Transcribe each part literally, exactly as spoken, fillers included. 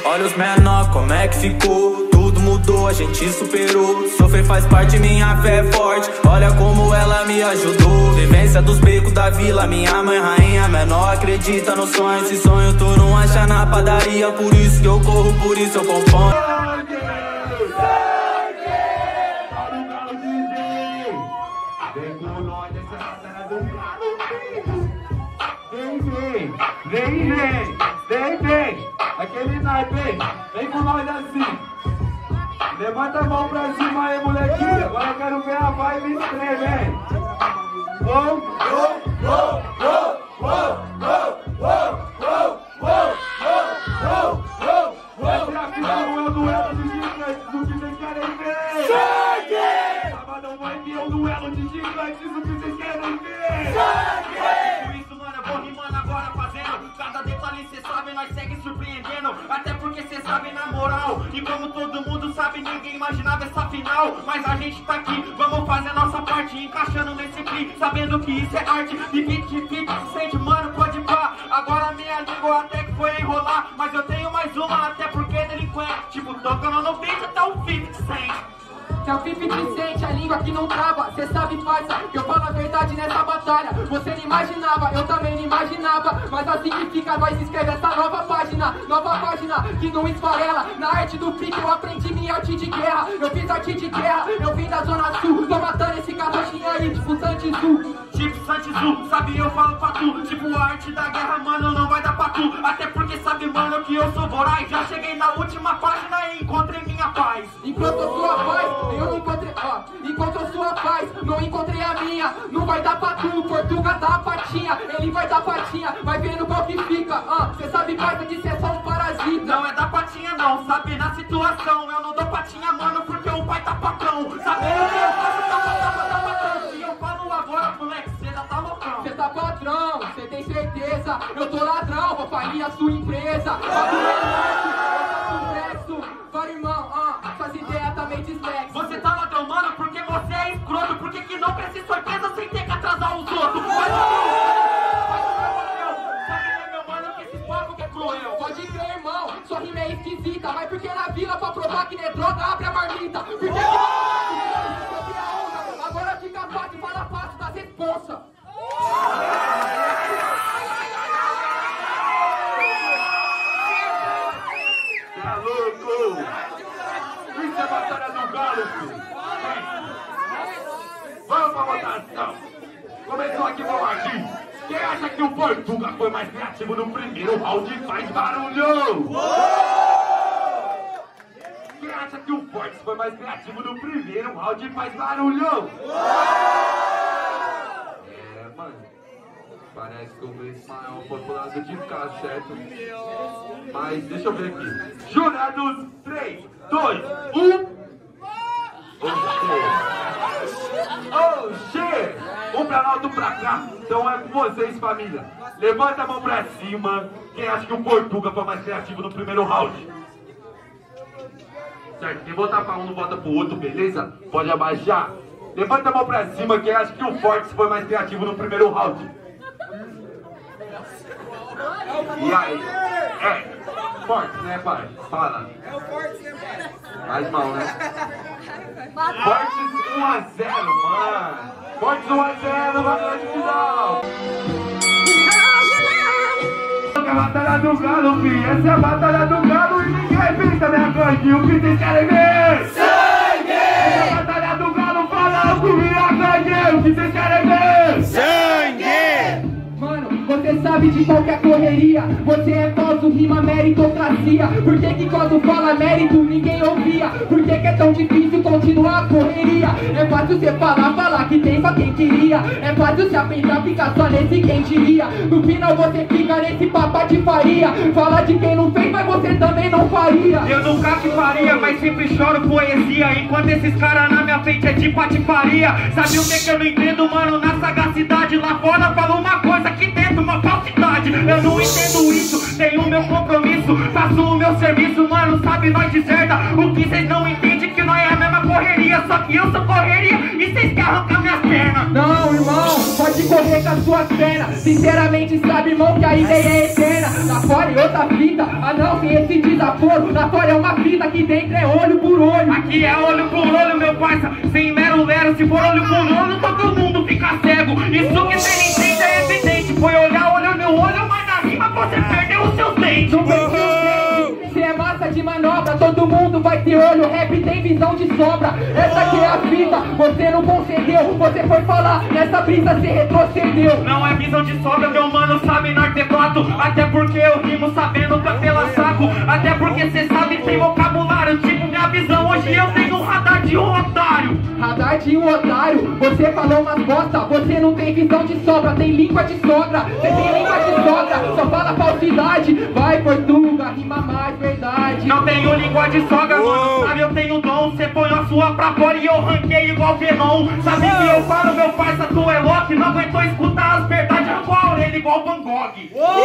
Olha os menor, como é que ficou? Tudo mudou, a gente superou. Sofrer faz parte, minha fé é forte. Olha como ela me ajudou. Vivência dos becos da vila, minha mãe rainha menor acredita no sonho. Esse sonho tu não acha na padaria. Por isso que eu corro, por isso eu componho. Vem com nós nessa batalha do galo. Vem, vem, vem, vem, vem, vem. Aquele naipe, vem, vem com nós assim. Levanta a mão pra cima aí, molequinho. Agora eu quero ver a vibe estreia, vem. Oh, oh, oh, oh, oh, oh, oh, oh, oh, oh, oh, oh. Essa é a final, é o duelo de gigantes, o que vocês querem ver? Sangue! Sabadão vai ter o duelo de gigantes, o que vocês querem ver? Sangue! Por isso, mano, eu vou rimando agora fazendo. Cada detalhe cê sabe, nós segue surpreendendo. Até porque cê sabe na moral. E como todo mundo sabe, ninguém imaginava essa final. Mas a gente tá aqui, vamos fazer nossa parte, encaixando nesse clipe, sabendo que isso é arte. E beat, beat, se sente, mano, pode pá. Agora minha língua até que foi enrolar. Mas eu tenho mais uma, até porque é delinquente. Tipo, tocando no beat até o fifty cent. Que é o fifty cent, a língua que não trava. Cê sabe, parça, que eu falo a verdade nessa batalha. Você não imaginava, eu também não imaginava. Mas assim que fica, nós escreve essa nova página. Nova página que não esfarela. Na arte do pique eu aprendi minha arte de guerra. Eu fiz arte de guerra, eu vim da zona sul. Tô matando esse carrochinho aí, tipo Santizu. Tipo Santizu, sabe, eu falo pra tu. Tipo a arte da guerra, mano, não vai dar pra tu. Até porque sabe, mano, que eu sou voraz. Já cheguei na última página e encontrei minha paz. Enquanto eu sou a paz, eu não encontrei, ó, enquanto eu sou a paz, não encontrei a minha. Não vai dar pra tu, Portuga dá a patinha. Ele vai dar patinha, vai vendo qual que fica. Ah, cê sabe, parça, que cê é só um parasita. Não é da patinha não, sabe, na situação. Eu não dou patinha, mano, porque o pai tá patrão. Sabe, eu faço tapa, tapa, tapa, tapa. E eu falo agora, moleque, cê já tá loucão. Cê tá patrão, cê tem certeza. Eu tô ladrão, vou falir a sua empresa. Para irmão, ah, suas ideias também dislexo. Você tá ladrão, mano, porque você é escroto. Porque que não precisa surpresa sem ter que atrasar os outros. Mas sabe, meu mano, que esse papo que é cruel. Pode crer, irmão, sua rima é esquisita. Vai porque na vila pra provar que não é droga, abre a marmita. Porque que onda, agora fica fácil, fala fácil das responsas. Tá louco? Isso é a batalha do galo, filho. Vamos pra votação. Começou aqui, vamos agir. Quem acha que o Portuga foi mais criativo no primeiro round faz barulho? Quem acha que o Fortes foi mais criativo no primeiro round faz barulho? É, mano. Parece que o Ismael foi pro lado de cá, certo? Mas deixa eu ver aqui. Jurados, três, dois, um. Oh, shit! Um planalto pra cá. Então é com vocês, família. Levanta a mão pra cima. Quem acha que o Portuga foi mais criativo no primeiro round? Certo, quem votar pra um não vota pro outro, beleza? Pode abaixar. Levanta a mão pra cima. Quem acha que o Fortes foi mais criativo no primeiro round? E aí? É, Fortes, né, pai? Fala. É o Fortes, né, pai? Mais mal, né? Fortes um a zero, mano. Fortes um a zero, na grande final. Essa é a batalha do galo, filho. Essa é a batalha do galo e ninguém pinta minha gangue. O que vocês querem ver? Sangue! Essa é a batalha do galo, fala com minha gangue. O que vocês querem ver? Sangue! Mano, você sabe de qualquer correria. Você é falso, rima meritocracia. Por que que quando fala mérito ninguém ouvia? Por que que é tão difícil continuar a correria? É fácil você falar, falar que tem só quem queria. É fácil se apentar, ficar só nesse quem diria. No final você fica nesse papo de faria. Fala de quem não fez, mas você também não faria. Eu nunca que faria, mas sempre choro poesia. Enquanto esses caras na minha frente é de patifaria. Sabe o que que eu não entendo, mano? Na sagacidade lá fora falou uma coisa aqui dentro, uma falsidade. Eu não entendo isso, tenho meu compromisso. Faço o meu serviço, mano, sabe, nós deserta. O que vocês não entendem que nós é a mesma coisa. correria, só que eu sou correria e vocês querem arrancar minhas pernas. Não, irmão, pode correr com as suas pernas. Sinceramente, sabe, irmão, que a ideia é eterna. Lá fora é outra fita, ah não, sem esse desaforo. Lá fora é uma fita, aqui dentro é olho por olho. Aqui é olho por olho, meu parça, sem mero lero. Se for olho por olho, todo mundo fica cego. Isso que você não entende é evidente. Foi olhar olho no olho, mas na rima você perdeu os seus dentes. Não perdeu os dentes, cê é massa de manobra. Todo mundo vai ter olho, rap tem visão de sobra. Essa aqui é a fita, você não concedeu. Você foi falar, nessa brisa cê retrocedeu. Não é visão de sobra, meu mano, sabe no artefato. Até porque eu rimo sabendo capela saco. Até porque cê sabe tem vocabulário. Tipo minha visão, hoje eu tenho um radar de um otário. Radar de um otário, você falou umas bosta. Você não tem visão de sobra, tem língua de sogra. Você tem língua de sogra, só fala falsidade. Vai, Portuga, rima mais verdade. Não tenho língua de sogra, mano, sabe eu tenho dom. Cê põe a sua pra fora e eu ranquei igual Venom. Sabe que eu falo, meu parça, tu é Loki. Não aguentou escutar as verdades, arrancou a orelha igual Van Gogh.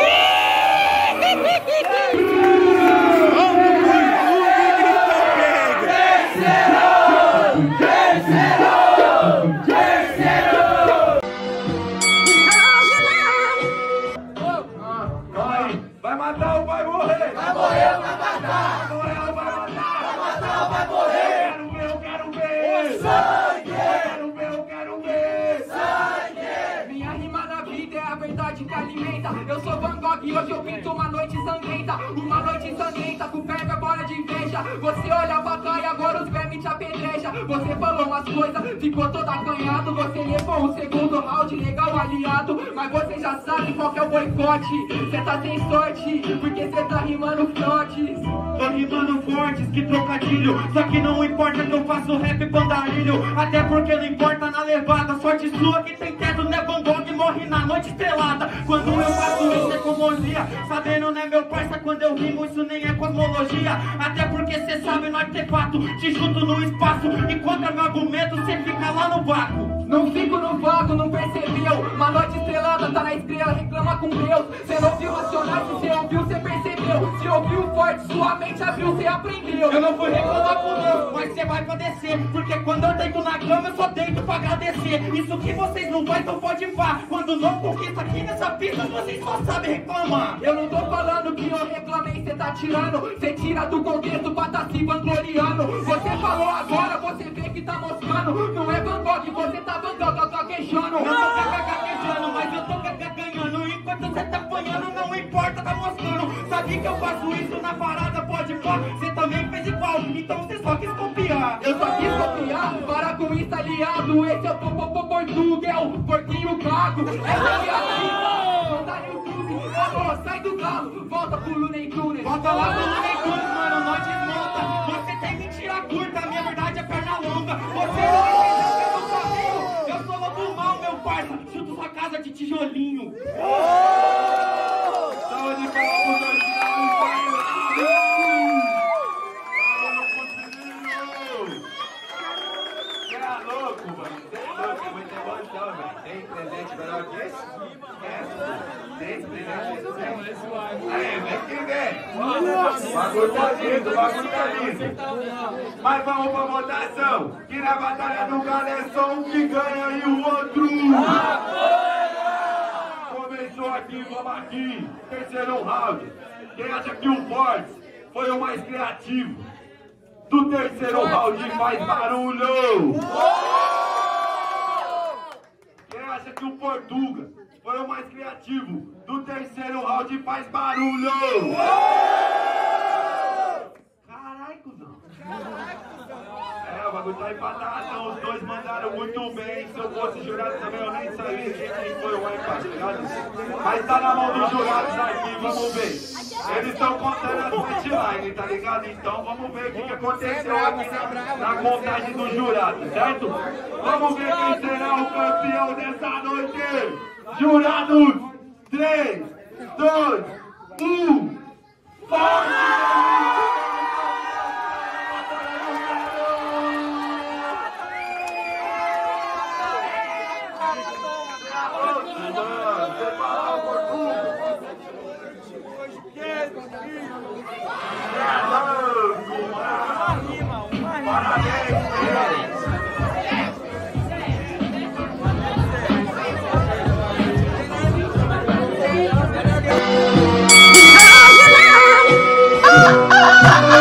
Vai matar ou vai morrer? Vai morrer ou vai matar? Vai morrer ou vai matar? Vai matar ou vai morrer? Quero ver, eu quero ver! Sangue! Quero ver, eu quero ver! Sangue! Minha rima na vida é a verdade que alimenta. Eu sou Van Gogh e hoje eu pinto uma noite sangrenta. Uma noite sangrenta com pega bola de inveja. Você olha pra cá e agora os vermes te apedreja. Você falou umas coisas, ficou todo acanhado. Você levou um segundo round, legal aliado. Mas você já sabe qual que é o boicote. Cê tá sem sorte, porque cê tá rimando frotes. Tô rimando fortes, que trocadilho. Só que não importa que eu faço rap pandarilho. Até porque não importa na levada. Sorte sua que tem teto, né? Van Gogh morre na noite estrelada. Quando eu faço isso é cosmologia. Sabendo, né, meu parça, quando eu rimo isso nem é cosmologia. Até porque cê sabe no artefato, te chuto no espaço. E contra meu argumento cê fica lá no vácuo. Não fico no vácuo, não percebeu. Uma noite estrelada, tá na estrela, reclama com Deus. Cê não viu racionais, se cê ouviu, cê percebeu. Se ouviu forte, sua mente abriu, cê aprendeu. Eu não fui reclamar com Deus, mas cê vai padecer. Porque quando eu deito na cama, eu só deito pra agradecer. Isso que vocês não vai, então pode vá. Quando não conquista aqui nessa pista, vocês só sabem reclamar. Eu não tô falando que eu reclamei, cê tá tirando. Cê tira do contexto pra tá se vangloriando. Você falou agora, você vê que tá moscando. Não é Van Gogh, você tá Van Gogh, gaguejando. Eu tô gaguejando, mas eu tô ganhando. Enquanto cê tá apanhando, não importa, tá mostrando. Sabia que eu faço isso na parada, pode pá. Cê também fez igual, então cê só quis copiar. Eu só quis copiar, para com isso aliado. Esse é o Popopô Portuga, é o porquinho gago. Essa aqui é a fita, não tá no YouTube. Amor, sai do galo, volta pro Looney Tunes. Volta lá pro Looney Tunes, mano, nós desmonta. Você tem mentira curta, a minha verdade é perna longa. Você não entendeu que eu sou sozinho. Eu sou lobo mal, meu parça, chuto sua casa de tijolinho. Saúde de palmas pro dois finais, Você é louco, mano. Você é louco, muito emoção, velho. Tem presente melhor que esse? É. Tem presente esse? Aí, vem que vem. O bagulho tá lindo, o bagulho tá lindo. Mas vamos pra votação. Que na batalha do galo é só um que ganha e o outro. Começou aqui, vamos aqui. Terceiro round. Quem acha que o Fortes foi o mais criativo do terceiro round faz barulho? Quem acha que o Portuga foi o mais criativo do terceiro round faz barulho? Caralho, cuzão. É, o bagulho tá empatado, os dois mandaram muito bem. Se eu fosse jurado também, eu nem sabia quem foi o mais empate, ligado? Mas tá na mão dos jurados aqui, vamos ver. Eles estão contando as punchlines, tá ligado? Então vamos ver o que, que aconteceu aqui na, na contagem dos jurados, certo? Vamos ver quem será o campeão dessa noite. Jurados, três, dois, um, forte! Parabéns! vai